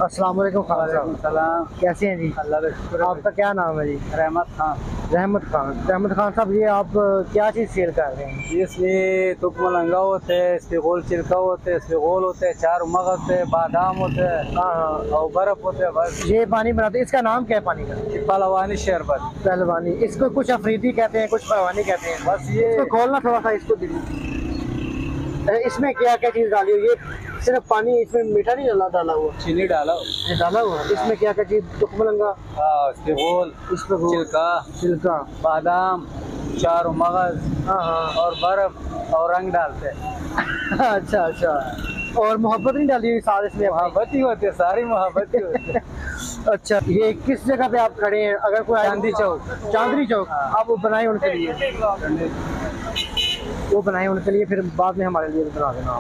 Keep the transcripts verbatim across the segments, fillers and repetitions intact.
अस्सलाम वालेकुम खान साहब। सलाम। कैसे हैं जी? अल्लाह का शुक्र है। आपका क्या नाम है जी? रहमत खान। रहमत खान। रहमत खान साहब, ये आप क्या चीज़ सेल कर रहे हैं? इसमें तुक मलंगा होते हैं, इसके गोल चिल्का होते हैं, इसके गोल होते हैं, चार मगज होते हैं, बादाम होते हैं, हाँ हाँ। और बर्फ होते हैं। बस ये पानी बनाते हैं, इसका नाम क्या है पानी का? पहलवानी शरबत। पहलवानी। इसको कुछ अफरीदी कहते हैं, कुछ पहलवानी कहते हैं। बस ये इसको खोलना थोड़ा सा, इसको दीजिए। इसमें क्या क्या चीज़ डाली हुई है? सिर्फ पानी, इसमें मीठा नहीं डाला डाला हुआ? चीनी डाला ये डाला हुआ है। इसमें क्या क्या चीज़? तुक मलंगा, हाँ, इसके गोल, इसमें वो चिल्का, छिलका, बादाम, चार मगज, हाँ हाँ। और बर्फ और रंग डालते हैं। अच्छा अच्छा। और मोहब्बत नहीं डाली हुई साथ इसमें? मोहब्बत ही होती है, सारी मोहब्बत ही होती है। अच्छा, ये किस जगह पे आप खड़े हैं? अगर कोई चांदी चौक। चांदनी चौक। आप वो बनाए उनके लिए, वो बनाए उनके लिए, फिर बाद में हमारे लिए बना देना।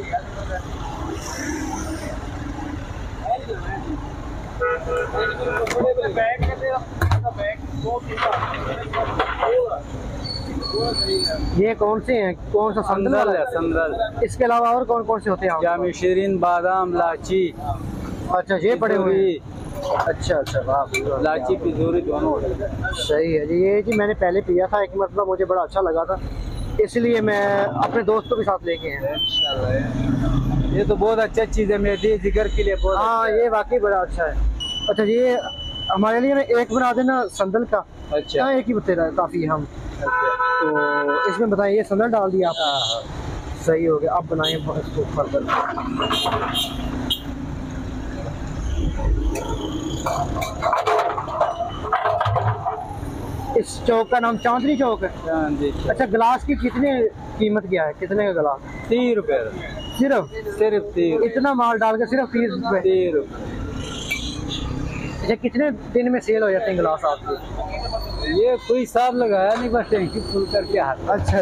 ये कौन से हैं? कौन सा संदल संदल है? है, संदल। इसके अलावा और कौन कौन से होते हैं? जामी शीरीन, बादाम, लाची। अच्छा, ये पड़े हुए हैं। पिजोरी। अच्छा अच्छा, वाह। लाची पिजोरी दोनों होते हैं। सही है जी। ये जी मैंने पहले पिया था एक मतलब, मुझे बड़ा अच्छा लगा था, इसलिए मैं अपने दोस्तों के साथ लेके आया। ये तो बहुत अच्छा चीज़ है, मेरी जिगर के लिए बहुत। हाँ, ये वाकई बड़ा अच्छा है। अच्छा, ये हमारे लिए ना एक बना देना संदल का। अच्छा। हाँ, एक ही बतेरा है, काफ़ी हम। अच्छा। तो इसमें बताइए, ये संदल डाल दिया आप? हाँ हाँ। सही हो गया। अब बनाए इसको फर्दर। इस चौक का नाम चांदनी चौक है? चांदी चौक। अच्छा, गिलास की कितने कीमत क्या है? कितने का गिलास? तीस रुपए। सिर्फ सिर्फ तीस। इतना माल डाल के सिर्फ तीस रुपए? तीस रुपए। अच्छा, कितने दिन में सेल हो जाते हैं गिलास आपके? ये कोई हिसाब लगाया नहीं, बस टैंकी फुल करके हाथ। अच्छा।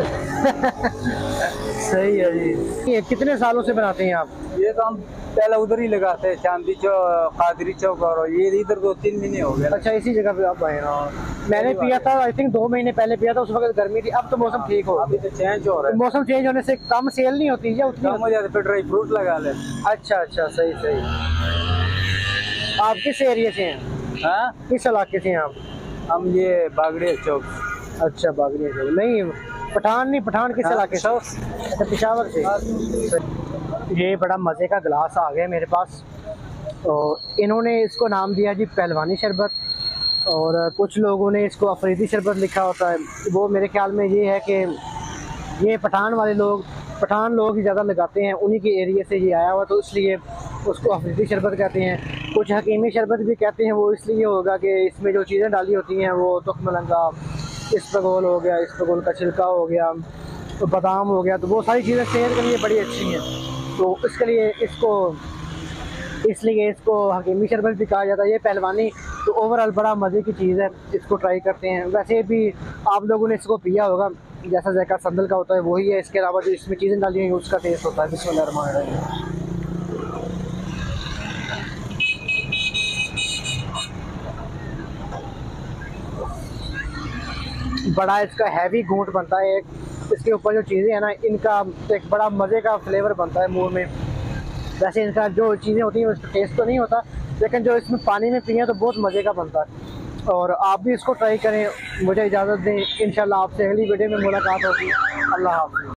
सही है जी। ये कितने सालों से बनाते हैं आप? ये तो हम पहले उधर ही लगाते हैं, चांदी चौक, कादरी चौक, और ये इधर दो तीन महीने हो गए। अच्छा, इसी जगह पे आप आए ना? मैंने पिया था, आई थिंक दो महीने पहले पिया था, उस वक्त गर्मी थी। अब तो मौसम ठीक हो, अभी तो चेंज हो रहा है। मौसम चेंज होने से कम सेल नहीं होती या उतनी? कम हो जाता है, फिर ड्राई फ्रूट लगा ले। अच्छा अच्छा, सही सही। आप किस एरिया से हैं? हाँ, किस इलाके से हैं आप? हम ये बागड़े चौक। अच्छा, बागड़ी से नहीं, पठान नहीं, पठान किस इलाके से? अच्छा, पेशावर से। ये बड़ा मज़े का गिलास आ गया मेरे पास, तो इन्होंने इसको नाम दिया जी पहलवानी शरबत, और कुछ लोगों ने इसको अफरीदी शरबत लिखा होता है। वो मेरे ख्याल में ये है कि ये पठान वाले लोग, पठान लोग ही ज़्यादा लगाते हैं, उन्हीं के एरिया से ये आया हुआ, तो इसलिए उसको अफरीदी शरबत कहते हैं। कुछ हकीमी शरबत भी कहते हैं, वो इसलिए होगा कि इसमें जो चीज़ें डाली होती हैं वो तुक मलंगा, इसबगोल हो गया, इसबगोल का छिलका हो गया, तो बादाम हो गया, तो वो सारी चीज़ें सेहत के लिए बड़ी अच्छी हैं, तो इसके लिए इसको इसलिए इसको हकीमी शरबत भी कहा जाता है। ये पहलवानी तो ओवरऑल बड़ा मज़े की चीज़ है, इसको ट्राई करते हैं। वैसे भी आप लोगों ने इसको पिया होगा, जैसा जायका संदल का होता है वही है, इसके अलावा जो इसमें चीज़ें डाली हुई हैं उसका टेस्ट होता है। बिस्मिल्लाह। बड़ा इसका हैवी घूंट बनता है, एक इसके ऊपर जो चीज़ें हैं ना, इनका एक बड़ा मज़े का फ्लेवर बनता है मुंह में। वैसे इनका जो चीज़ें होती हैं उसका टेस्ट तो नहीं होता, लेकिन जो इसमें पानी में पिए तो बहुत मज़े का बनता है। और आप भी इसको ट्राई करें। मुझे इजाज़त दें, इंशाल्लाह आपसे अगली वीडियो में मुलाकात होगी। अल्लाह हाफ़िज़।